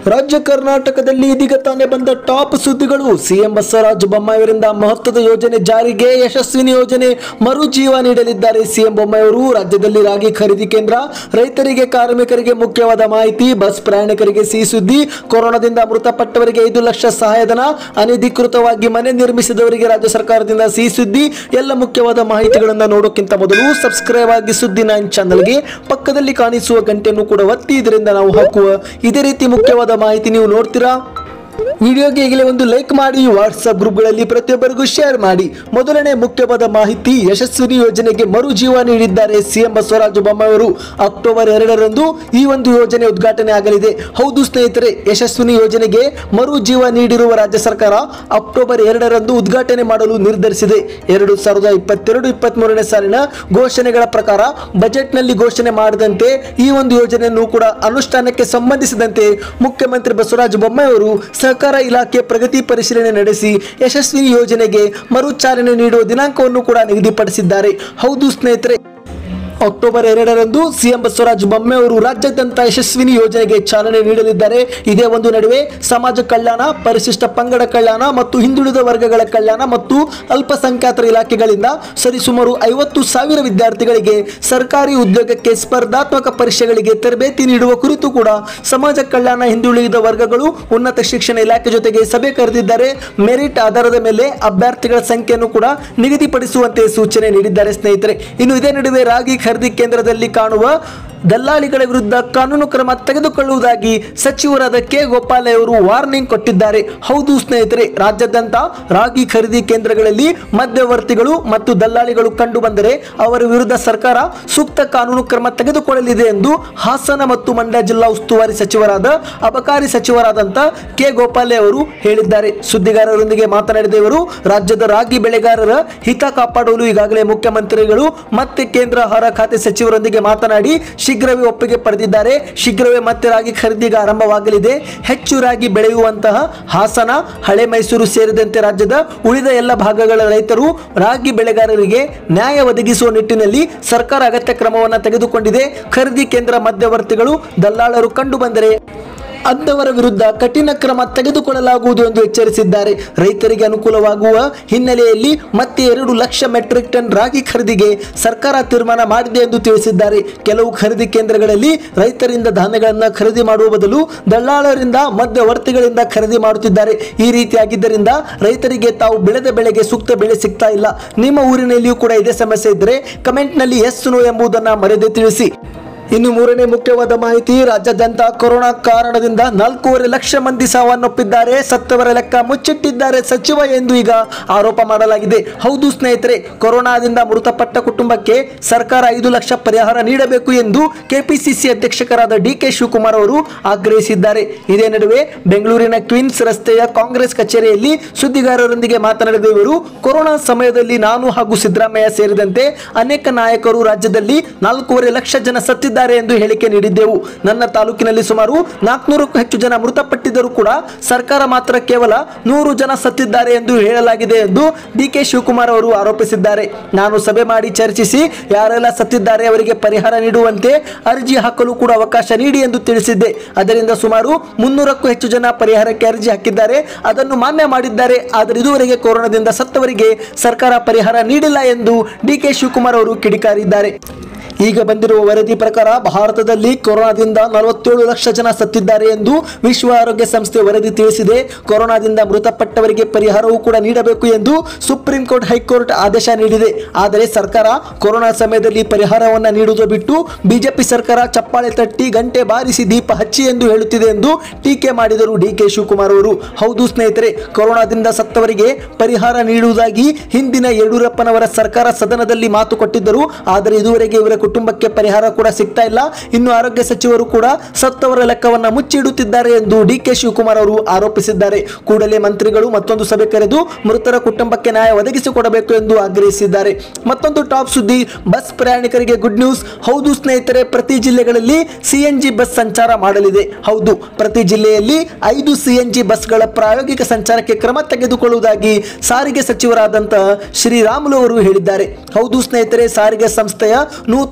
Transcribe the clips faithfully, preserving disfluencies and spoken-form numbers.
ರಾಜ್ಯ ಕರ್ನಾಟಕದಲ್ಲಿ ಇದೀಗ ತಾನೇ ಬಂದ ಟಾಪ್ ಸುದ್ದಿಗಳು. ಸಿಎಂ ಬಸವರಾಜ ಬೊಮ್ಮಾಯಿಯವರಿಂದ ಮಹತ್ವದ ಯೋಜನೆ ಜಾರಿಗೆ, ಯಶಸ್ವಿನಿ ಯೋಜನೆ ಮರುಜೀವ ನೀಡಲಿದ್ದಾರೆ ಸಿಎಂ ಬೊಮ್ಮಾಯಿಯವರು. ರಾಜ್ಯದಲ್ಲಿ ರಾಗಿ ಖರೀದಿ ಕೇಂದ್ರ, ರೈತರಿಗೆ ಕಾರ್ಮಿಕರಿಗೆ ಮುಖ್ಯವಾದ ಮಾಹಿತಿ, ಬಸ್ ಪ್ರಯಾಣಿಕರಿಗೆ ಸಿಹಿ ಸುದ್ದಿ, ಕೊರೋನಾದಿಂದ ಮೃತಪಟ್ಟವರಿಗೆ ಐದು ಲಕ್ಷ ಸಹಾಯಧನ, ಅನಧಿಕೃತವಾಗಿ ಮನೆ ನಿರ್ಮಿಸಿದವರಿಗೆ ರಾಜ್ಯ ಸರ್ಕಾರದಿಂದ ಸಿಹಿ ಸುದ್ದಿ. ಎಲ್ಲ ಮುಖ್ಯವಾದ ಮಾಹಿತಿಗಳನ್ನು ನೋಡೋಕ್ಕಿಂತ ಮೊದಲು ಸಬ್ಸ್ಕ್ರೈಬ್ ಆಗಿ ಸುದ್ದಿ ನೈನ್ ಚಾನಲ್ಗೆ, ಪಕ್ಕದಲ್ಲಿ ಕಾಣಿಸುವ ಗಂಟೆಯನ್ನು ಕೂಡ ಒತ್ತಿ. ಇದರಿಂದ ನಾವು ಹಾಕುವ ಇದೇ ರೀತಿ ಮುಖ್ಯವಾದ ಮಾಹಿತಿ ನೀವು ನೋಡ್ತೀರಾ. ವಿಡಿಯೋಗೆ ಈಗಲೇ ಒಂದು ಲೈಕ್ ಮಾಡಿ, ವಾಟ್ಸ್ಆಪ್ ಗ್ರೂಪ್ಗಳಲ್ಲಿ ಪ್ರತಿಯೊಬ್ಬರಿಗೂ ಶೇರ್ ಮಾಡಿ. ಮೊದಲನೇ ಮುಖ್ಯವಾದ ಮಾಹಿತಿ, ಯಶಸ್ವಿನಿ ಯೋಜನೆಗೆ ಮರುಜೀವ ನೀಡಿದ್ದಾರೆ ಸಿಎಂ ಬಸವರಾಜ ಬೊಮ್ಮಾಯಿಯವರು. ಅಕ್ಟೋಬರ್ ಎರಡರಂದು ಈ ಒಂದು ಯೋಜನೆ ಉದ್ಘಾಟನೆ ಆಗಲಿದೆ. ಹೌದು ಸ್ನೇಹಿತರೆ, ಯಶಸ್ವಿನಿ ಯೋಜನೆಗೆ ಮರುಜೀವ ನೀಡಿರುವ ರಾಜ್ಯ ಸರ್ಕಾರ ಅಕ್ಟೋಬರ್ ಎರಡರಂದು ಉದ್ಘಾಟನೆ ಮಾಡಲು ನಿರ್ಧರಿಸಿದೆ. ಎರಡು ಸಾವಿರದ ಇಪ್ಪತ್ತೆರಡು ಇಪ್ಪತ್ತ್ ಮೂರನೇ ಸಾಲಿನ ಘೋಷಣೆಗಳ ಪ್ರಕಾರ ಬಜೆಟ್ನಲ್ಲಿ ಘೋಷಣೆ ಮಾಡಿದಂತೆ ಈ ಒಂದು ಯೋಜನೆಯನ್ನು ಕೂಡ ಅನುಷ್ಠಾನಕ್ಕೆ ಸಂಬಂಧಿಸಿದಂತೆ ಮುಖ್ಯಮಂತ್ರಿ ಬಸವರಾಜ ಬೊಮ್ಮಾಯಿಯವರು ಸಹಕಾರ ಇಲಾಖೆ ಪ್ರಗತಿ ಪರಿಶೀಲನೆ ನಡೆಸಿ ಯಶಸ್ವಿ ಯೋಜನೆಗೆ ಮರು ಚಾಲನೆ ನೀಡುವ ದಿನಾಂಕವನ್ನು ಕೂಡ ನಿಗದಿಪಡಿಸಿದ್ದಾರೆ. ಹೌದು ಸ್ನೇಹಿತರೆ, ಅಕ್ಟೋಬರ್ ಎರಡರಂದು ಸಿಎಂ ಬಸವರಾಜ ಬೊಮ್ಮಾಯಿಯವರು ರಾಜ್ಯಾದ್ಯಂತ ಯಶಸ್ವಿನಿ ಯೋಜನೆಗೆ ಚಾಲನೆ ನೀಡಲಿದ್ದಾರೆ. ಇದೇ ಒಂದು ನಡುವೆ ಸಮಾಜ ಕಲ್ಯಾಣ, ಪರಿಶಿಷ್ಟ ಪಂಗಡ ಕಲ್ಯಾಣ ಮತ್ತು ಹಿಂದುಳಿದ ವರ್ಗಗಳ ಕಲ್ಯಾಣ ಮತ್ತು ಅಲ್ಪಸಂಖ್ಯಾತರ ಇಲಾಖೆಗಳಿಂದ ಸರಿಸುಮಾರು ಐವತ್ತು ಸಾವಿರ ವಿದ್ಯಾರ್ಥಿಗಳಿಗೆ ಸರ್ಕಾರಿ ಉದ್ಯೋಗಕ್ಕೆ ಸ್ಪರ್ಧಾತ್ಮಕ ಪರೀಕ್ಷೆಗಳಿಗೆ ತರಬೇತಿ ನೀಡುವ ಕುರಿತು ಕೂಡ ಸಮಾಜ ಕಲ್ಯಾಣ, ಹಿಂದುಳಿದ ವರ್ಗಗಳು, ಉನ್ನತ ಶಿಕ್ಷಣ ಇಲಾಖೆ ಜೊತೆಗೆ ಸಭೆ ಕರೆದಿದ್ದಾರೆ. ಮೆರಿಟ್ ಆಧಾರದ ಮೇಲೆ ಅಭ್ಯರ್ಥಿಗಳ ಸಂಖ್ಯೆಯನ್ನು ಕೂಡ ನಿಗದಿಪಡಿಸುವಂತೆ ಸೂಚನೆ ನೀಡಿದ್ದಾರೆ ಸ್ನೇಹಿತರೆ. ಇನ್ನು ಇದೇ ನಡುವೆ ರಾಗಿ ಖರೀದಿ ಕೇಂದ್ರದಲ್ಲಿ ಕಾಣುವ ದಲ್ಲಾಳಿಗಳ ವಿರುದ್ಧ ಕಾನೂನು ಕ್ರಮ ತೆಗೆದುಕೊಳ್ಳುವುದಾಗಿ ಸಚಿವರಾದ ಕೆ ಗೋಪಾಲ ಅವರು ವಾರ್ನಿಂಗ್ ಕೊಟ್ಟಿದ್ದಾರೆ. ಹೌದು ಸ್ನೇಹಿತರೆ, ರಾಜ್ಯಾದ್ಯಂತ ರಾಗಿ ಖರೀದಿ ಕೇಂದ್ರಗಳಲ್ಲಿ ಮಧ್ಯವರ್ತಿಗಳು ಮತ್ತು ದಲ್ಲಾಳಿಗಳು ಕಂಡು ಬಂದರೆ ಅವರ ವಿರುದ್ಧ ಸರ್ಕಾರ ಸೂಕ್ತ ಕಾನೂನು ಕ್ರಮ ತೆಗೆದುಕೊಳ್ಳಲಿದೆ ಎಂದು ಹಾಸನ ಮತ್ತು ಮಂಡ್ಯ ಜಿಲ್ಲಾ ಉಸ್ತುವಾರಿ ಸಚಿವರಾದ ಅಬಕಾರಿ ಸಚಿವರಾದಂಥ ಕೆ ಗೋಪಾಲೆ ಅವರು ಹೇಳಿದ್ದಾರೆ. ಸುದ್ದಿಗಾರರೊಂದಿಗೆ ಮಾತನಾಡಿದ ಇವರು, ರಾಜ್ಯದ ರಾಗಿ ಬೆಳೆಗಾರರ ಹಿತ ಕಾಪಾಡಲು ಈಗಾಗಲೇ ಮುಖ್ಯಮಂತ್ರಿಗಳು ಮತ್ತೆ ಕೇಂದ್ರ ಆಹಾರ ಖಾತೆ ಸಚಿವರೊಂದಿಗೆ ಮಾತನಾಡಿ ಶೀಘ್ರವೇ ಒಪ್ಪಿಗೆ ಪಡೆದಿದ್ದಾರೆ. ಶೀಘ್ರವೇ ಮತ್ತೆ ರಾಗಿ ಖರೀದಿಗೆ ಆರಂಭವಾಗಲಿದೆ. ಹೆಚ್ಚು ರಾಗಿ ಬೆಳೆಯುವಂತಹ ಹಾಸನ, ಹಳೆ ಮೈಸೂರು ಸೇರಿದಂತೆ ರಾಜ್ಯದ ಉಳಿದ ಎಲ್ಲ ಭಾಗಗಳ ರೈತರು, ರಾಗಿ ಬೆಳೆಗಾರರಿಗೆ ನ್ಯಾಯ ಒದಗಿಸುವ ನಿಟ್ಟಿನಲ್ಲಿ ಸರ್ಕಾರ ಅಗತ್ಯ ಕ್ರಮವನ್ನು ತೆಗೆದುಕೊಂಡಿದೆ. ಖರೀದಿ ಕೇಂದ್ರ ಮಧ್ಯವರ್ತಿಗಳು, ದಲ್ಲಾಳರು ಕಂಡು ಬಂದರೆ ಅಂತವರ ವಿರುದ್ಧ ಕಠಿಣ ಕ್ರಮ ತೆಗೆದುಕೊಳ್ಳಲಾಗುವುದು ಎಂದು ಎಚ್ಚರಿಸಿದ್ದಾರೆ. ರೈತರಿಗೆ ಅನುಕೂಲವಾಗುವ ಹಿನ್ನೆಲೆಯಲ್ಲಿ ಮತ್ತೆ ಎರಡು ಲಕ್ಷ ಮೆಟ್ರಿಕ್ ಟನ್ ರಾಗಿ ಖರೀದಿಗೆ ಸರ್ಕಾರ ತೀರ್ಮಾನ ಮಾಡಿದೆ ಎಂದು ತಿಳಿಸಿದ್ದಾರೆ. ಕೆಲವು ಖರೀದಿ ಕೇಂದ್ರಗಳಲ್ಲಿ ರೈತರಿಂದ ಧಾನ್ಯಗಳನ್ನು ಖರೀದಿ ಮಾಡುವ ಬದಲು ದಲ್ಲಾಳರಿಂದ, ಮಧ್ಯವರ್ತಿಗಳಿಂದ ಖರೀದಿ ಮಾಡುತ್ತಿದ್ದಾರೆ. ಈ ರೀತಿಯಾಗಿದ್ದರಿಂದ ರೈತರಿಗೆ ತಾವು ಬೆಳೆದ ಬೆಳೆಗೆ ಸೂಕ್ತ ಬೆಲೆ ಸಿಗ್ತಾ ಇಲ್ಲ. ನಿಮ್ಮ ಊರಿನಲ್ಲಿಯೂ ಕೂಡ ಇದೇ ಸಮಸ್ಯೆ ಇದ್ದರೆ ಕಮೆಂಟ್ನಲ್ಲಿ ಎಸ್ ನೋ ಎಂಬುದನ್ನು ಮರೆಯದೆ ತಿಳಿಸಿ. ಇನ್ನು ಮೂರನೇ ಮುಖ್ಯವಾದ ಮಾಹಿತಿ, ರಾಜ್ಯಾದ್ಯಂತ ಕೊರೋನಾ ಕಾರಣದಿಂದ ನಾಲ್ಕೂವರೆ ಲಕ್ಷ ಮಂದಿ ಸಾವನ್ನಪ್ಪಿದ್ದಾರೆ. ಸತ್ತವರ ಲೆಕ್ಕ ಮುಚ್ಚಿಟ್ಟಿದ್ದಾರೆ ಸಚಿವ ಎಂದು ಈಗ ಆರೋಪ ಮಾಡಲಾಗಿದೆ. ಹೌದು ಸ್ನೇಹಿತರೆ, ಕೊರೋನಾದಿಂದ ಮೃತಪಟ್ಟ ಕುಟುಂಬಕ್ಕೆ ಸರ್ಕಾರ ಐದು ಲಕ್ಷ ಪರಿಹಾರ ನೀಡಬೇಕು ಎಂದು ಕೆಪಿಸಿಸಿ ಅಧ್ಯಕ್ಷರಾದ ಡಿ ಕೆ ಶಿವಕುಮಾರ್ ಅವರು ಆಗ್ರಹಿಸಿದ್ದಾರೆ. ಇದೇ ನಡುವೆ ಬೆಂಗಳೂರಿನ ಕ್ವೀನ್ಸ್ ರಸ್ತೆಯ ಕಾಂಗ್ರೆಸ್ ಕಚೇರಿಯಲ್ಲಿ ಸುದ್ದಿಗಾರರೊಂದಿಗೆ ಮಾತನಾಡಿದ ಇವರು, ಕೊರೋನಾ ಸಮಯದಲ್ಲಿ ನಾನು ಹಾಗೂ ಸಿದ್ದರಾಮಯ್ಯ ಸೇರಿದಂತೆ ಅನೇಕ ನಾಯಕರು ರಾಜ್ಯದಲ್ಲಿ ನಾಲ್ಕೂವರೆ ಲಕ್ಷ ಜನ ಸತ್ತಿದ್ದಾರೆ ಎಂದು ಹೇಳಿಕೆ ನೀಡಿದ್ದೆವು. ನನ್ನ ತಾಲೂಕಿನಲ್ಲಿ ಸುಮಾರು ನಾಲ್ಕುನೂರಕ್ಕೂ ಹೆಚ್ಚು ಜನ ಮೃತಪಟ್ಟಿದ್ದರೂ ಕೂಡ ಸರ್ಕಾರ ಮಾತ್ರ ಕೇವಲ ನೂರು ಜನ ಸತ್ತಿದ್ದಾರೆ ಎಂದು ಹೇಳಲಾಗಿದೆ ಎಂದು ಡಿ ಕೆ ಶಿವಕುಮಾರ್ ಅವರು ಆರೋಪಿಸಿದ್ದಾರೆ. ನಾನು ಸಭೆ ಮಾಡಿ ಚರ್ಚಿಸಿ ಯಾರೆಲ್ಲ ಸತ್ತಿದ್ದಾರೆ ಅವರಿಗೆ ಪರಿಹಾರ ನೀಡುವಂತೆ ಅರ್ಜಿ ಹಾಕಲು ಕೂಡ ಅವಕಾಶ ನೀಡಿ ಎಂದು ತಿಳಿಸಿದ್ದೆ. ಅದರಿಂದ ಸುಮಾರು ಮುನ್ನೂರಕ್ಕೂ ಹೆಚ್ಚು ಜನ ಪರಿಹಾರಕ್ಕೆ ಅರ್ಜಿ ಹಾಕಿದ್ದಾರೆ, ಅದನ್ನು ಮಾನ್ಯ ಮಾಡಿದ್ದಾರೆ. ಆದರೆ ಇದುವರೆಗೆ ಕೊರೋನಾದಿಂದ ಸತ್ತವರಿಗೆ ಸರ್ಕಾರ ಪರಿಹಾರ ನೀಡಿಲ್ಲ ಎಂದು ಡಿ ಕೆ ಶಿವಕುಮಾರ್ ಅವರು ಕಿಡಿಕಾರಿದ್ದಾರೆ. ಈಗ ಬಂದಿರುವ ವರದಿ ಪ್ರಕಾರ ಭಾರತದಲ್ಲಿ ಕೊರೋನಾದಿಂದ ನಲವತ್ತೇಳು ಲಕ್ಷ ಜನ ಸತ್ತಿದ್ದಾರೆ ಎಂದು ವಿಶ್ವ ಆರೋಗ್ಯ ಸಂಸ್ಥೆ ವರದಿ ತಿಳಿಸಿದೆ. ಕೊರೋನಾದಿಂದ ಮೃತಪಟ್ಟವರಿಗೆ ಪರಿಹಾರವೂ ಕೂಡ ನೀಡಬೇಕು ಎಂದು ಸುಪ್ರೀಂ ಕೋರ್ಟ್, ಹೈಕೋರ್ಟ್ ಆದೇಶ ನೀಡಿದೆ. ಆದರೆ ಸರ್ಕಾರ ಕೊರೋನಾ ಸಮಯದಲ್ಲಿ ಪರಿಹಾರವನ್ನು ನೀಡುವುದು ಬಿಟ್ಟು ಬಿಜೆಪಿ ಸರ್ಕಾರ ಚಪ್ಪಾಳೆ ತಟ್ಟಿ, ಗಂಟೆ ಬಾರಿಸಿ, ದೀಪ ಹಚ್ಚಿ ಎಂದು ಹೇಳುತ್ತಿದೆ ಎಂದು ಟೀಕೆ ಮಾಡಿದರು ಡಿ ಕೆ ಶಿವಕುಮಾರ್ ಅವರು. ಹೌದು ಸ್ನೇಹಿತರೆ, ಕೊರೋನಾದಿಂದ ಸತ್ತವರಿಗೆ ಪರಿಹಾರ ನೀಡುವುದಾಗಿ ಹಿಂದಿನ ಯಡಿಯೂರಪ್ಪನವರ ಸರ್ಕಾರ ಸದನದಲ್ಲಿ ಮಾತು ಕೊಟ್ಟಿದ್ದರು. ಆದರೆ ಇದುವರೆಗೆ ಇವರ ಕುಟುಂಬಕ್ಕೆ ಪರಿಹಾರ ಕೂಡ ಸಿಗ್ತಾ ಇಲ್ಲ. ಇನ್ನು ಆರೋಗ್ಯ ಸಚಿವರು ಕೂಡ ಸತ್ತವರ ಲೆಕ್ಕವನ್ನ ಮುಚ್ಚಿಡುತ್ತಿದ್ದಾರೆ ಎಂದು ಡಿ ಕೆ ಶಿವಕುಮಾರ್ ಅವರು ಆರೋಪಿಸಿದ್ದಾರೆ. ಕೂಡಲೇ ಮಂತ್ರಿಗಳು ಮತ್ತೊಂದು ಸಭೆ ಕರೆದು ಮೃತರ ಕುಟುಂಬಕ್ಕೆ ನ್ಯಾಯ ಒದಗಿಸಿಕೊಡಬೇಕು ಎಂದು ಆಗ್ರಹಿಸಿದ್ದಾರೆ. ಮತ್ತೊಂದು ಟಾಪ್ ಸುದ್ದಿ, ಬಸ್ ಪ್ರಯಾಣಿಕರಿಗೆ ಗುಡ್ ನ್ಯೂಸ್. ಹೌದು ಸ್ನೇಹಿತರೆ, ಪ್ರತಿ ಜಿಲ್ಲೆಗಳಲ್ಲಿ ಸಿಎನ್ಜಿ ಬಸ್ ಸಂಚಾರ ಮಾಡಲಿದೆ. ಹೌದು, ಪ್ರತಿ ಜಿಲ್ಲೆಯಲ್ಲಿ ಐದು ಸಿಎನ್ಜಿ ಬಸ್ಗಳ ಪ್ರಾಯೋಗಿಕ ಸಂಚಾರಕ್ಕೆ ಕ್ರಮ ತೆಗೆದುಕೊಳ್ಳುವುದಾಗಿ ಸಾರಿಗೆ ಸಚಿವರಾದಂತಹ ಶ್ರೀರಾಮುಲು ಅವರು ಹೇಳಿದ್ದಾರೆ. ಹೌದು ಸ್ನೇಹಿತರೆ, ಸಾರಿಗೆ ಸಂಸ್ಥೆಯ ನೂತನ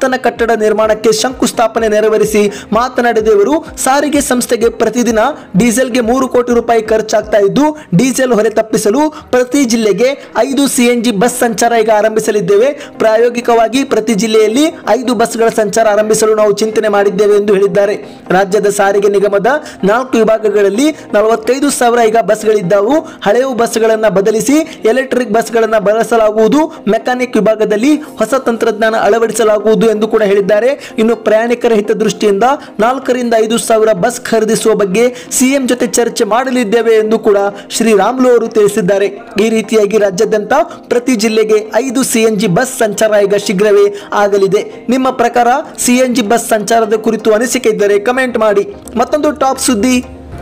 ನೂತನ ಕಟ್ಟಡ ನಿರ್ಮಾಣಕ್ಕೆ ಶಂಕುಸ್ಥಾಪನೆ ನೆರವೇರಿಸಿ ಮಾತನಾಡಿದ ಇವರು, ಸಾರಿಗೆ ಸಂಸ್ಥೆಗೆ ಪ್ರತಿದಿನ ಡೀಸೆಲ್ಗೆ ಮೂರು ಕೋಟಿ ರೂಪಾಯಿ ಖರ್ಚಾಗ್ತಾ ಇದ್ದು, ಡೀಸೆಲ್ ಹೊರೆ ತಪ್ಪಿಸಲು ಪ್ರತಿ ಜಿಲ್ಲೆಗೆ ಐದು ಸಿಎನ್ಜಿ ಬಸ್ ಸಂಚಾರ ಈಗ ಆರಂಭಿಸಲಿದ್ದೇವೆ. ಪ್ರಾಯೋಗಿಕವಾಗಿ ಪ್ರತಿ ಜಿಲ್ಲೆಯಲ್ಲಿ ಐದು ಬಸ್ಗಳ ಸಂಚಾರ ಆರಂಭಿಸಲು ನಾವು ಚಿಂತನೆ ಮಾಡಿದ್ದೇವೆ ಎಂದು ಹೇಳಿದ್ದಾರೆ. ರಾಜ್ಯದ ಸಾರಿಗೆ ನಿಗಮದ ನಾಲ್ಕು ವಿಭಾಗಗಳಲ್ಲಿ ನಲವತ್ತೈದು ಸಾವಿರ ಈಗ ಬಸ್ಗಳಿದ್ದವು. ಹಳೆಯ ಬಸ್ಗಳನ್ನು ಬದಲಿಸಿ ಎಲೆಕ್ಟ್ರಿಕ್ ಬಸ್ಗಳನ್ನು ಬಳಸಲಾಗುವುದು. ಮೆಕ್ಯಾನಿಕ್ ವಿಭಾಗದಲ್ಲಿ ಹೊಸ ತಂತ್ರಜ್ಞಾನ ಅಳವಡಿಸಲಾಗುವುದು ಎಂದು ಕೂಡ ಹೇಳಿದ್ದಾರೆ. ಇನ್ನು ಪ್ರಯಾಣಿಕರ ಹಿತದೃಷ್ಟಿಯಿಂದ ನಾಲ್ಕರಿಂದ ಐದು ಸಾವಿರ ಬಸ್ ಖರೀದಿಸುವ ಬಗ್ಗೆ ಸಿಎಂ ಜೊತೆ ಚರ್ಚೆ ಮಾಡಲಿದ್ದೇವೆ ಎಂದು ಕೂಡ ಶ್ರೀರಾಮುಲು ಅವರು ತಿಳಿಸಿದ್ದಾರೆ. ಈ ರೀತಿಯಾಗಿ ರಾಜ್ಯಾದ್ಯಂತ ಪ್ರತಿ ಜಿಲ್ಲೆಗೆ ಐದು ಸಿಎನ್ಜಿ ಬಸ್ ಸಂಚಾರ ಈಗ ಶೀಘ್ರವೇ ಆಗಲಿದೆ. ನಿಮ್ಮ ಪ್ರಕಾರ ಸಿಎನ್ಜಿ ಬಸ್ ಸಂಚಾರದ ಕುರಿತು ಅನಿಸಿಕೆ ಇದ್ದರೆ ಕಮೆಂಟ್ ಮಾಡಿ. ಮತ್ತೊಂದು ಟಾಪ್ ಸುದ್ದಿ,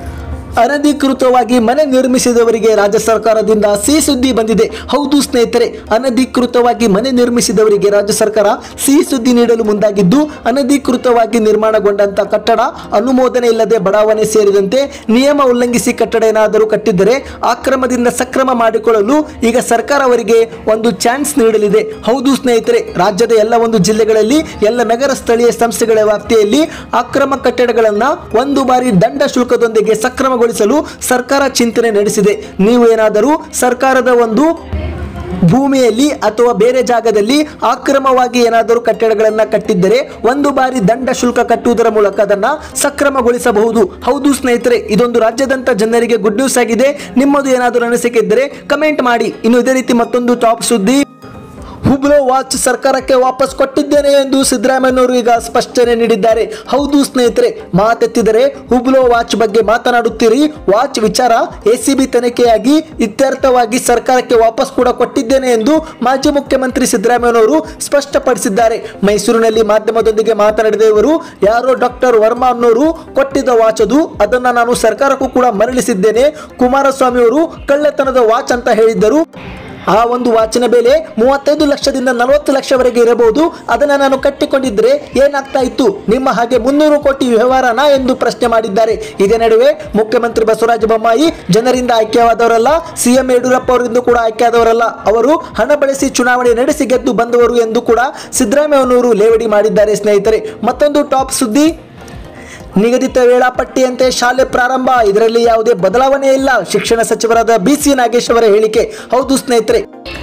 ಅನಧಿಕೃತವಾಗಿ ಮನೆ ನಿರ್ಮಿಸಿದವರಿಗೆ ರಾಜ್ಯ ಸರ್ಕಾರದಿಂದ ಸಿಹಿ ಸುದ್ದಿ ಬಂದಿದೆ. ಹೌದು ಸ್ನೇಹಿತರೆ, ಅನಧಿಕೃತವಾಗಿ ಮನೆ ನಿರ್ಮಿಸಿದವರಿಗೆ ರಾಜ್ಯ ಸರ್ಕಾರ ಸಿಹಿ ಸುದ್ದಿ ನೀಡಲು ಮುಂದಾಗಿದ್ದು, ಅನಧಿಕೃತವಾಗಿ ನಿರ್ಮಾಣಗೊಂಡಂತ ಕಟ್ಟಡ, ಅನುಮೋದನೆ ಇಲ್ಲದೆ ಬಡಾವಣೆ ಸೇರಿದಂತೆ ನಿಯಮ ಉಲ್ಲಂಘಿಸಿ ಕಟ್ಟಡ ಏನಾದರೂ ಕಟ್ಟಿದ್ದರೆ ಅಕ್ರಮದಿಂದ ಸಕ್ರಮ ಮಾಡಿಕೊಳ್ಳಲು ಈಗ ಸರ್ಕಾರ ಅವರಿಗೆ ಒಂದು ಚಾನ್ಸ್ ನೀಡಲಿದೆ. ಹೌದು ಸ್ನೇಹಿತರೆ, ರಾಜ್ಯದ ಎಲ್ಲ ಒಂದು ಜಿಲ್ಲೆಗಳಲ್ಲಿ ಎಲ್ಲ ನಗರ ಸ್ಥಳೀಯ ಸಂಸ್ಥೆಗಳ ವ್ಯಾಪ್ತಿಯಲ್ಲಿ ಅಕ್ರಮ ಕಟ್ಟಡಗಳನ್ನು ಒಂದು ಬಾರಿ ದಂಡ ಶುಲ್ಕದೊಂದಿಗೆ ಸಕ್ರಮ ಸರ್ಕಾರ ಚಿಂತನೆ ನಡೆಸಿದೆ. ನೀವು ಏನಾದರೂ ಸರ್ಕಾರದ ಒಂದು ಭೂಮಿಯಲ್ಲಿ ಅಥವಾ ಬೇರೆ ಜಾಗದಲ್ಲಿ ಅಕ್ರಮವಾಗಿ ಏನಾದರೂ ಕಟ್ಟಡಗಳನ್ನು ಕಟ್ಟಿದ್ದರೆ ಒಂದು ಬಾರಿ ದಂಡ ಶುಲ್ಕ ಕಟ್ಟುವುದರ ಮೂಲಕ ಅದನ್ನು ಸಕ್ರಮಗೊಳಿಸಬಹುದು. ಹೌದು ಸ್ನೇಹಿತರೆ, ಇದೊಂದು ರಾಜ್ಯದಂತ ಜನರಿಗೆ ಗುಡ್ ನ್ಯೂಸ್ ಆಗಿದೆ. ನಿಮ್ಮದು ಏನಾದರೂ ಅನಿಸಿಕೆ ಇದ್ದರೆ ಕಮೆಂಟ್ ಮಾಡಿ. ಇನ್ನು ಇದೇ ರೀತಿ ಮತ್ತೊಂದು ಟಾಪ್ ಸುದ್ದಿ, ಹುಬ್ಳೋ ವಾಚ್ ಸರ್ಕಾರಕ್ಕೆ ವಾಪಸ್ ಕೊಟ್ಟಿದ್ದೇನೆ ಎಂದು ಸಿದ್ದರಾಮಯ್ಯನವರು ಈಗ ಸ್ಪಷ್ಟನೆ ನೀಡಿದ್ದಾರೆ. ಹೌದು ಸ್ನೇಹಿತರೆ, ಮಾತೆತ್ತಿದರೆ ಹುಬ್ಳೋ ವಾಚ್ ಬಗ್ಗೆ ಮಾತನಾಡುತ್ತೀರಿ. ವಾಚ್ ವಿಚಾರ ಎಸಿಬಿ ತನಿಖೆಯಾಗಿ ಇತ್ಯರ್ಥವಾಗಿ ಸರ್ಕಾರಕ್ಕೆ ವಾಪಸ್ ಕೂಡ ಕೊಟ್ಟಿದ್ದೇನೆ ಎಂದು ಮಾಜಿ ಮುಖ್ಯಮಂತ್ರಿ ಸಿದ್ದರಾಮಯ್ಯನವರು ಸ್ಪಷ್ಟಪಡಿಸಿದ್ದಾರೆ. ಮೈಸೂರಿನಲ್ಲಿ ಮಾಧ್ಯಮದೊಂದಿಗೆ ಮಾತನಾಡಿದ ಇವರು, ಯಾರೋ ಡಾಕ್ಟರ್ ವರ್ಮಾ ಅನ್ನೋರು ಕೊಟ್ಟಿದ್ದ ವಾಚ್ ಅದು, ಅದನ್ನ ನಾನು ಸರ್ಕಾರಕ್ಕೂ ಕೂಡ ಮರಳಿಸಿದ್ದೇನೆ. ಕುಮಾರಸ್ವಾಮಿ ಅವರು ಕಳ್ಳತನದ ವಾಚ್ ಅಂತ ಹೇಳಿದ್ದರು. ಆ ಒಂದು ವಾಚಿನ ಬೆಲೆ ಮೂವತ್ತೈದು ಲಕ್ಷದಿಂದ ನಲವತ್ತು ಲಕ್ಷವರೆಗೆ ಇರಬಹುದು. ಅದನ್ನು ನಾನು ಕಟ್ಟಿಕೊಂಡಿದ್ರೆ ಏನಾಗ್ತಾ ಇತ್ತು? ನಿಮ್ಮ ಹಾಗೆ ಮುನ್ನೂರು ಕೋಟಿ ವ್ಯವಹಾರನಾ ಎಂದು ಪ್ರಶ್ನೆ ಮಾಡಿದ್ದಾರೆ. ಇದೇ ನಡುವೆ ಮುಖ್ಯಮಂತ್ರಿ ಬಸವರಾಜ ಬೊಮ್ಮಾಯಿ ಜನರಿಂದ ಆಯ್ಕೆಯಾದವರಲ್ಲ, ಸಿಎಂ ಯಡಿಯೂರಪ್ಪ ಅವರಿಂದ ಕೂಡ ಆಯ್ಕೆಯಾದವರಲ್ಲ, ಅವರು ಹಣ ಬಳಸಿ ಚುನಾವಣೆ ನಡೆಸಿ ಗೆದ್ದು ಬಂದವರು ಎಂದು ಕೂಡ ಸಿದ್ದರಾಮಯ್ಯನವರು ಲೇವಡಿ ಮಾಡಿದ್ದಾರೆ. ಸ್ನೇಹಿತರೆ, ಮತ್ತೊಂದು ಟಾಪ್ ಸುದ್ದಿ, ನಿಗದಿತ ವೇಳಾಪಟ್ಟಿಯಂತೆ ಶಾಲೆ ಪ್ರಾರಂಭ, ಇದರಲ್ಲಿ ಯಾವುದೇ ಬದಲಾವಣೆ ಇಲ್ಲ. ಶಿಕ್ಷಣ ಸಚಿವರಾದ ಬಿಸಿ ನಾಗೇಶ್ ಅವರ ಹೇಳಿಕೆ. ಹೌದು ಸ್ನೇಹಿತರೆ,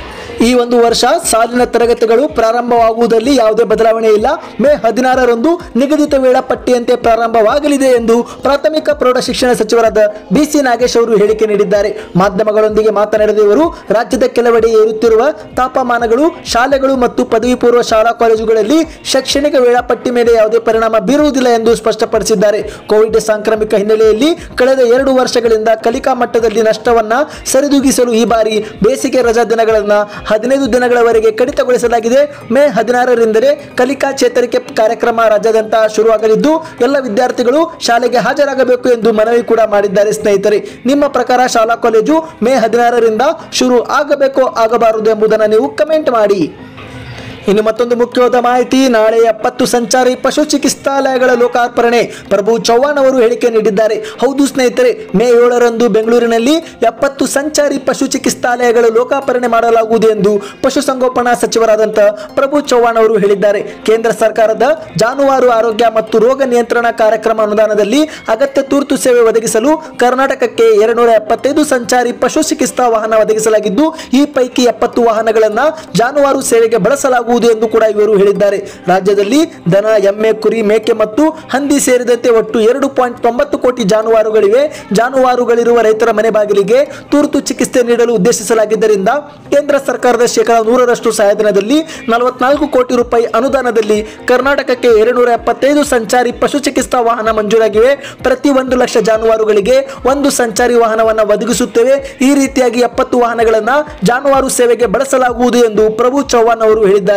ಈ ಒಂದು ವರ್ಷ ಸಾಲಿನ ತರಗತಿಗಳು ಪ್ರಾರಂಭವಾಗುವುದರಲ್ಲಿ ಯಾವುದೇ ಬದಲಾವಣೆ ಇಲ್ಲ. ಮೇ ಹದಿನಾರರಂದು ನಿಗದಿತ ವೇಳಾಪಟ್ಟಿಯಂತೆ ಪ್ರಾರಂಭವಾಗಲಿದೆ ಎಂದು ಪ್ರಾಥಮಿಕ ಪ್ರೌಢ ಶಿಕ್ಷಣ ಸಚಿವರಾದ ಬಿಸಿ ನಾಗೇಶ್ ಅವರು ಹೇಳಿಕೆ ನೀಡಿದ್ದಾರೆ. ಮಾಧ್ಯಮಗಳೊಂದಿಗೆ ಮಾತನಾಡಿದ ಇವರು, ರಾಜ್ಯದ ಕೆಲವೆಡೆ ಏರುತ್ತಿರುವ ತಾಪಮಾನಗಳು ಶಾಲೆಗಳು ಮತ್ತು ಪದವಿ ಪೂರ್ವ ಶಾಲಾ ಕಾಲೇಜುಗಳಲ್ಲಿ ಶೈಕ್ಷಣಿಕ ವೇಳಾಪಟ್ಟಿ ಮೇಲೆ ಯಾವುದೇ ಪರಿಣಾಮ ಬೀರುವುದಿಲ್ಲ ಎಂದು ಸ್ಪಷ್ಟಪಡಿಸಿದ್ದಾರೆ. ಕೋವಿಡ್ ಸಾಂಕ್ರಾಮಿಕ ಹಿನ್ನೆಲೆಯಲ್ಲಿ ಕಳೆದ ಎರಡು ವರ್ಷಗಳಿಂದ ಕಲಿಕಾ ಮಟ್ಟದಲ್ಲಿ ನಷ್ಟವನ್ನ ಸರಿದೂಗಿಸಲು ಈ ಬಾರಿ ಬೇಸಿಗೆ ರಜಾ ದಿನಗಳನ್ನು ಹದಿನೈದು ದಿನಗಳವರೆಗೆ ಕಡಿತಗೊಳಿಸಲಾಗಿದೆ. ಮೇ ಹದಿನಾರರಿಂದಲೇ ಕಲಿಕಾ ಚೇತರಿಕೆ ಕಾರ್ಯಕ್ರಮ ರಾಜ್ಯಾದ್ಯಂತ ಶುರುವಾಗಲಿದ್ದು, ಎಲ್ಲ ವಿದ್ಯಾರ್ಥಿಗಳು ಶಾಲೆಗೆ ಹಾಜರಾಗಬೇಕು ಎಂದು ಮನವಿ ಕೂಡ ಮಾಡಿದ್ದಾರೆ. ಸ್ನೇಹಿತರೆ, ನಿಮ್ಮ ಪ್ರಕಾರ ಶಾಲಾ ಕಾಲೇಜು ಮೇ ಹದಿನಾರರಿಂದ ಶುರು ಆಗಬೇಕೋ ಆಗಬಾರದು ಎಂಬುದನ್ನು ನೀವು ಕಮೆಂಟ್ ಮಾಡಿ. ಇನ್ನು ಮತ್ತೊಂದು ಮುಖ್ಯವಾದ ಮಾಹಿತಿ, ನಾಳೆ ಎಪ್ಪತ್ತು ಸಂಚಾರಿ ಪಶು ಚಿಕಿತ್ಸಾಲಯಗಳ ಲೋಕಾರ್ಪಣೆ, ಪ್ರಭು ಚವ್ಹಾಣ್ ಅವರು ಹೇಳಿಕೆ ನೀಡಿದ್ದಾರೆ. ಹೌದು ಸ್ನೇಹಿತರೆ, ಮೇ ಏಳರಂದು ಬೆಂಗಳೂರಿನಲ್ಲಿ ಎಪ್ಪತ್ತು ಸಂಚಾರಿ ಪಶು ಚಿಕಿತ್ಸಾಲಯಗಳ ಲೋಕಾರ್ಪಣೆ ಮಾಡಲಾಗುವುದು ಎಂದು ಪಶುಸಂಗೋಪನಾ ಸಚಿವರಾದಂತಹ ಪ್ರಭು ಚವ್ಹಾಣ್ ಅವರು ಹೇಳಿದ್ದಾರೆ. ಕೇಂದ್ರ ಸರ್ಕಾರದ ಜಾನುವಾರು ಆರೋಗ್ಯ ಮತ್ತು ರೋಗ ನಿಯಂತ್ರಣ ಕಾರ್ಯಕ್ರಮ ಅನುದಾನದಲ್ಲಿ ಅಗತ್ಯ ತುರ್ತು ಸೇವೆ ಒದಗಿಸಲು ಕರ್ನಾಟಕಕ್ಕೆ ಎರಡ್ನೂರ ಎಪ್ಪತ್ತೈದು ಸಂಚಾರಿ ಪಶು ಚಿಕಿತ್ಸಾ ವಾಹನ ಒದಗಿಸಲಾಗಿದ್ದು, ಈ ಪೈಕಿ ಎಪ್ಪತ್ತು ವಾಹನಗಳನ್ನು ಜಾನುವಾರು ಸೇವೆಗೆ ಬಳಸಲಾಗುವುದು ಎಂದು ಕೂಡ ಇವರು ಹೇಳಿದ್ದಾರೆ. ರಾಜ್ಯದಲ್ಲಿ ದನ, ಎಮ್ಮೆ, ಕುರಿ, ಮೇಕೆ ಮತ್ತು ಹಂದಿ ಸೇರಿದಂತೆ ಒಟ್ಟು ಎರಡು ಪಾಯಿಂಟ್ ತೊಂಬತ್ತು ಕೋಟಿ ಜಾನುವಾರುಗಳಿವೆ. ಜಾನುವಾರುಗಳಿರುವ ರೈತರ ಮನೆ ಬಾಗಿಲಿಗೆ ತುರ್ತು ಚಿಕಿತ್ಸೆ ನೀಡಲು ಉದ್ದೇಶಿಸಲಾಗಿದ್ದರಿಂದ ಕೇಂದ್ರ ಸರ್ಕಾರದ ಶೇಕಡಾ ನೂರರಷ್ಟು ಸಹಾಯಧನದಲ್ಲಿ ನಲವತ್ನಾಲ್ಕು ಕೋಟಿ ರೂಪಾಯಿ ಅನುದಾನದಲ್ಲಿ ಕರ್ನಾಟಕಕ್ಕೆ ಎರಡ್ನೂರ ಎಪ್ಪತ್ತೈದು ಸಂಚಾರಿ ಪಶು ಚಿಕಿತ್ಸಾ ವಾಹನ ಮಂಜೂರಾಗಿವೆ. ಪ್ರತಿ ಒಂದು ಲಕ್ಷ ಜಾನುವಾರುಗಳಿಗೆ ಒಂದು ಸಂಚಾರಿ ವಾಹನವನ್ನು ಒದಗಿಸುತ್ತೇವೆ. ಈ ರೀತಿಯಾಗಿ ಎಪ್ಪತ್ತು ವಾಹನಗಳನ್ನು ಜಾನುವಾರು ಸೇವೆಗೆ ಬಳಸಲಾಗುವುದು ಎಂದು ಪ್ರಭು ಚವ್ಹಾಣ್ ಅವರು ಹೇಳಿದ್ದಾರೆ.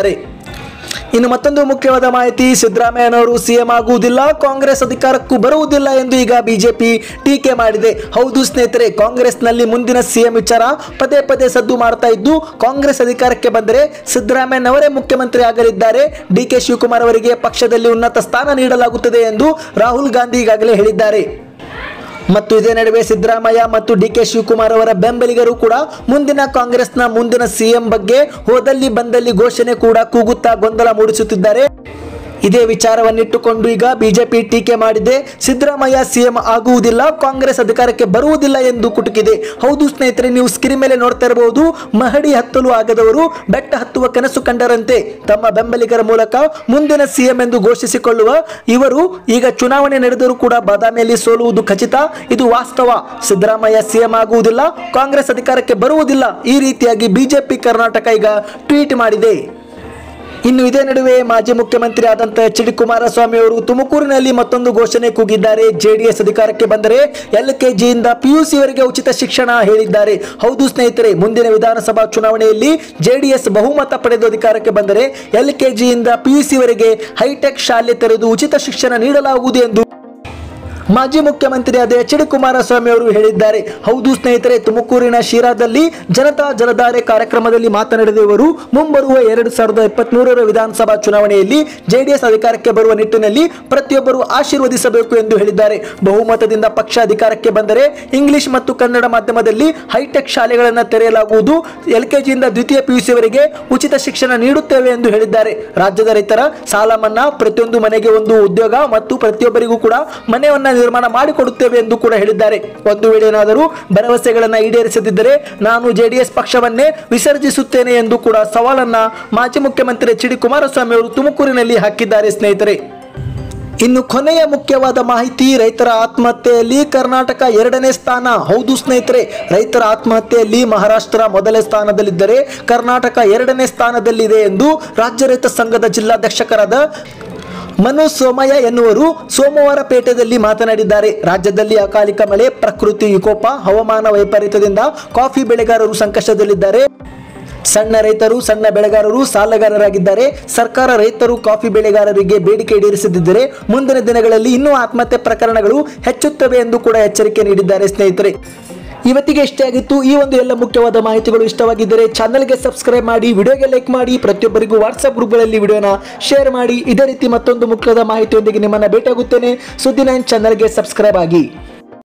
ಇನ್ನು ಮತ್ತೊಂದು ಮುಖ್ಯವಾದ ಮಾಹಿತಿ, ಸಿದ್ದರಾಮಯ್ಯನವರು ಸಿಎಂ ಆಗುವುದಿಲ್ಲ, ಕಾಂಗ್ರೆಸ್ ಅಧಿಕಾರಕ್ಕೂ ಬರುವುದಿಲ್ಲ ಎಂದು ಈಗ ಬಿಜೆಪಿ ಟೀಕೆ ಮಾಡಿದೆ. ಹೌದು ಸ್ನೇಹಿತರೆ, ಕಾಂಗ್ರೆಸ್ನಲ್ಲಿ ಮುಂದಿನ ಸಿಎಂ ವಿಚಾರ ಪದೇ ಪದೇ ಸದ್ದು ಮಾಡ್ತಾ ಇದ್ದು, ಕಾಂಗ್ರೆಸ್ ಅಧಿಕಾರಕ್ಕೆ ಬಂದರೆ ಸಿದ್ದರಾಮಯ್ಯನವರೇ ಮುಖ್ಯಮಂತ್ರಿ ಆಗಲಿದ್ದಾರೆ. ಡಿ ಕೆ ಶಿವಕುಮಾರ್ ಅವರಿಗೆ ಪಕ್ಷದಲ್ಲಿ ಉನ್ನತ ಸ್ಥಾನ ನೀಡಲಾಗುತ್ತದೆ ಎಂದು ರಾಹುಲ್ ಗಾಂಧಿ ಈಗಾಗಲೇ ಹೇಳಿದ್ದಾರೆ. ಮತ್ತು ಇದೇ ನಡುವೆ ಸಿದ್ದರಾಮಯ್ಯ ಮತ್ತು ಡಿ ಕೆ ಶಿವಕುಮಾರ್ ಅವರ ಬೆಂಬಲಿಗರು ಕೂಡ ಮುಂದಿನ ಕಾಂಗ್ರೆಸ್ನ ಮುಂದಿನ ಸಿಎಂ ಬಗ್ಗೆ ಹೋದಲ್ಲಿ ಬಂದಲ್ಲಿ ಘೋಷಣೆ ಕೂಡ ಕೂಗುತ್ತಾ ಗೊಂದಲ ಮೂಡಿಸುತ್ತಿದ್ದಾರೆ. ಇದೇ ವಿಚಾರವನ್ನಿಟ್ಟುಕೊಂಡು ಈಗ ಬಿಜೆಪಿ ಟೀಕೆ ಮಾಡಿದೆ. ಸಿದ್ದರಾಮಯ್ಯ ಸಿಎಂ ಆಗುವುದಿಲ್ಲ, ಕಾಂಗ್ರೆಸ್ ಅಧಿಕಾರಕ್ಕೆ ಬರುವುದಿಲ್ಲ ಎಂದು ಕುಟುಕಿದೆ. ಹೌದು ಸ್ನೇಹಿತರೆ, ನೀವು ಸ್ಕ್ರೀನ್ ಮೇಲೆ ನೋಡ್ತಾ ಇರಬಹುದು, ಮಹಡಿ ಹತ್ತಲು ಆಗದವರು ಬೆಟ್ಟ ಹತ್ತುವ ಕನಸು ಕಂಡರಂತೆ ತಮ್ಮ ಬೆಂಬಲಿಗರ ಮೂಲಕ ಮುಂದಿನ ಸಿಎಂ ಎಂದು ಘೋಷಿಸಿಕೊಳ್ಳುವ ಇವರು ಈಗ ಚುನಾವಣೆ ನಡೆದರೂ ಕೂಡ ಬಾದಾಮಿಯಲ್ಲಿ ಸೋಲುವುದು ಖಚಿತ. ಇದು ವಾಸ್ತವ. ಸಿದ್ದರಾಮಯ್ಯ ಸಿಎಂ ಆಗುವುದಿಲ್ಲ, ಕಾಂಗ್ರೆಸ್ ಅಧಿಕಾರಕ್ಕೆ ಬರುವುದಿಲ್ಲ, ಈ ರೀತಿಯಾಗಿ ಬಿಜೆಪಿ ಕರ್ನಾಟಕ ಈಗ ಟ್ವೀಟ್ ಮಾಡಿದೆ. ಇನ್ನು ಇದೇ ನಡುವೆ ಮಾಜಿ ಮುಖ್ಯಮಂತ್ರಿ ಆದಂತಹ ಎಚ್ ಡಿ ಕುಮಾರಸ್ವಾಮಿ ಅವರು ತುಮಕೂರಿನಲ್ಲಿ ಮತ್ತೊಂದು ಘೋಷಣೆ ಕೂಗಿದ್ದಾರೆ. ಜೆಡಿಎಸ್ ಅಧಿಕಾರಕ್ಕೆ ಬಂದರೆ ಎಲ್ ಕೆ ಜಿಯಿಂದ ಪಿಯುಸಿ ವರೆಗೆ ಉಚಿತ ಶಿಕ್ಷಣ ಹೇಳಿದ್ದಾರೆ. ಹೌದು ಸ್ನೇಹಿತರೆ, ಮುಂದಿನ ವಿಧಾನಸಭಾ ಚುನಾವಣೆಯಲ್ಲಿ ಜೆಡಿಎಸ್ ಬಹುಮತ ಪಡೆದು ಅಧಿಕಾರಕ್ಕೆ ಬಂದರೆ ಎಲ್ ಕೆ ಜಿಯಿಂದ ಪಿಯುಸಿ ವರೆಗೆ ಹೈಟೆಕ್ ಶಾಲೆ ತೆರೆದು ಉಚಿತ ಶಿಕ್ಷಣ ನೀಡಲಾಗುವುದು ಎಂದು ಮಾಜಿ ಮುಖ್ಯಮಂತ್ರಿಯಾದ ಎಚ್ ಡಿ ಕುಮಾರಸ್ವಾಮಿ ಅವರು ಹೇಳಿದ್ದಾರೆ. ಹೌದು ಸ್ನೇಹಿತರೆ, ತುಮಕೂರಿನ ಶಿರಾದಲ್ಲಿ ಜನತಾ ಜಲಧಾರೆ ಕಾರ್ಯಕ್ರಮದಲ್ಲಿ ಮಾತನಾಡಿದ ಇವರು ಮುಂಬರುವ ಎರಡು ಸಾವಿರದ ಇಪ್ಪತ್ತ್ ಮೂರರ ವಿಧಾನಸಭಾ ಚುನಾವಣೆಯಲ್ಲಿ ಜೆಡಿಎಸ್ ಅಧಿಕಾರಕ್ಕೆ ಬರುವ ನಿಟ್ಟಿನಲ್ಲಿ ಪ್ರತಿಯೊಬ್ಬರು ಆಶೀರ್ವದಿಸಬೇಕು ಎಂದು ಹೇಳಿದ್ದಾರೆ. ಬಹುಮತದಿಂದ ಪಕ್ಷ ಅಧಿಕಾರಕ್ಕೆ ಬಂದರೆ ಇಂಗ್ಲಿಷ್ ಮತ್ತು ಕನ್ನಡ ಮಾಧ್ಯಮದಲ್ಲಿ ಹೈಟೆಕ್ ಶಾಲೆಗಳನ್ನು ತೆರೆಯಲಾಗುವುದು, ಎಲ್ ಕೆಜಿಯಿಂದ ದ್ವಿತೀಯ ಪಿಯುಸಿವರೆಗೆ ಉಚಿತ ಶಿಕ್ಷಣ ನೀಡುತ್ತೇವೆ ಎಂದು ಹೇಳಿದ್ದಾರೆ. ರಾಜ್ಯದ ರೈತರ ಸಾಲ ಮನ್ನಾ, ಪ್ರತಿಯೊಂದು ಮನೆಗೆ ಒಂದು ಉದ್ಯೋಗ ಮತ್ತು ಪ್ರತಿಯೊಬ್ಬರಿಗೂ ಕೂಡ ಮನೆಯನ್ನ ನಿರ್ಮಾಣ ಮಾಡಿಕೊಡುತ್ತೇವೆ ಎಂದು ಕೂಡ ಹೇಳಿದ್ದಾರೆ. ಒಂದು ವೇಳೆ ಏನಾದರೂ ಭರವಸೆಗಳನ್ನು ಈಡೇರಿಸದಿದ್ದರೆ ನಾನು ಜೆಡಿಎಸ್ ಪಕ್ಷವನ್ನೇ ವಿಸರ್ಜಿಸುತ್ತೇನೆ ಎಂದು ಕೂಡ ಸವಾಲನ್ನ ಮಾಜಿ ಮುಖ್ಯಮಂತ್ರಿ ಎಚ್ ಡಿ ಕುಮಾರಸ್ವಾಮಿ ಅವರು ತುಮಕೂರಿನಲ್ಲಿ ಹಾಕಿದ್ದಾರೆ. ಸ್ನೇಹಿತರೆ, ಇನ್ನು ಕೊನೆಯ ಮುಖ್ಯವಾದ ಮಾಹಿತಿ, ರೈತರ ಆತ್ಮಹತ್ಯೆಯಲ್ಲಿ ಕರ್ನಾಟಕ ಎರಡನೇ ಸ್ಥಾನ. ಹೌದು ಸ್ನೇಹಿತರೆ, ರೈತರ ಆತ್ಮಹತ್ಯೆಯಲ್ಲಿ ಮಹಾರಾಷ್ಟ್ರ ಮೊದಲ ಸ್ಥಾನದಲ್ಲಿದ್ದರೆ ಕರ್ನಾಟಕ ಎರಡನೇ ಸ್ಥಾನದಲ್ಲಿದೆ ಎಂದು ರಾಜ್ಯ ರೈತ ಸಂಘದ ಜಿಲ್ಲಾಧ್ಯಕ್ಷರಾದ ಮನು ಸೋಮಯ್ಯ ಎನ್ನುವರು ಸೋಮವಾರಪೇಟೆಯಲ್ಲಿ ಮಾತನಾಡಿದ್ದಾರೆ. ರಾಜ್ಯದಲ್ಲಿ ಅಕಾಲಿಕ ಮಳೆ, ಪ್ರಕೃತಿ ವಿಕೋಪ, ಹವಾಮಾನ ವೈಪರೀತ್ಯದಿಂದ ಕಾಫಿ ಬೆಳೆಗಾರರು ಸಂಕಷ್ಟದಲ್ಲಿದ್ದಾರೆ. ಸಣ್ಣ ರೈತರು, ಸಣ್ಣ ಬೆಳೆಗಾರರು ಸಾಲಗಾರರಾಗಿದ್ದಾರೆ. ಸರ್ಕಾರ ರೈತರು, ಕಾಫಿ ಬೆಳೆಗಾರರಿಗೆ ಬೇಡಿಕೆ ಈಡೇರಿಸದಿದ್ದರೆ ಮುಂದಿನ ದಿನಗಳಲ್ಲಿ ಇನ್ನೂ ಆತ್ಮಹತ್ಯೆ ಪ್ರಕರಣಗಳು ಹೆಚ್ಚುತ್ತವೆ ಎಂದು ಕೂಡ ಎಚ್ಚರಿಕೆ ನೀಡಿದ್ದಾರೆ. ಸ್ನೇಹಿತರೆ, ಇವತ್ತಿಗೆ ಇಷ್ಟೇ ಆಗಿತ್ತು. ಈ ಒಂದು ಎಲ್ಲ ಮುಖ್ಯವಾದ ಮಾಹಿತಿಗಳು ಇಷ್ಟವಾಗಿದ್ದರೆ ಚಾನಲ್ಗೆ ಸಬ್ಸ್ಕ್ರೈಬ್ ಮಾಡಿ, ವಿಡಿಯೋಗೆ ಲೈಕ್ ಮಾಡಿ, ಪ್ರತಿಯೊಬ್ಬರಿಗೂ ವಾಟ್ಸ್ಆಪ್ ಗ್ರೂಪ್ಗಳಲ್ಲಿ ವಿಡಿಯೋನ ಶೇರ್ ಮಾಡಿ. ಇದೇ ರೀತಿ ಮತ್ತೊಂದು ಮುಖ್ಯವಾದ ಮಾಹಿತಿಯೊಂದಿಗೆ ನಿಮ್ಮನ್ನು ಭೇಟಿಯಾಗುತ್ತೇನೆ. ಸುದ್ದಿ ನೈನ್ ಚಾನಲ್ಗೆ ಸಬ್ಸ್ಕ್ರೈಬ್ ಆಗಿ.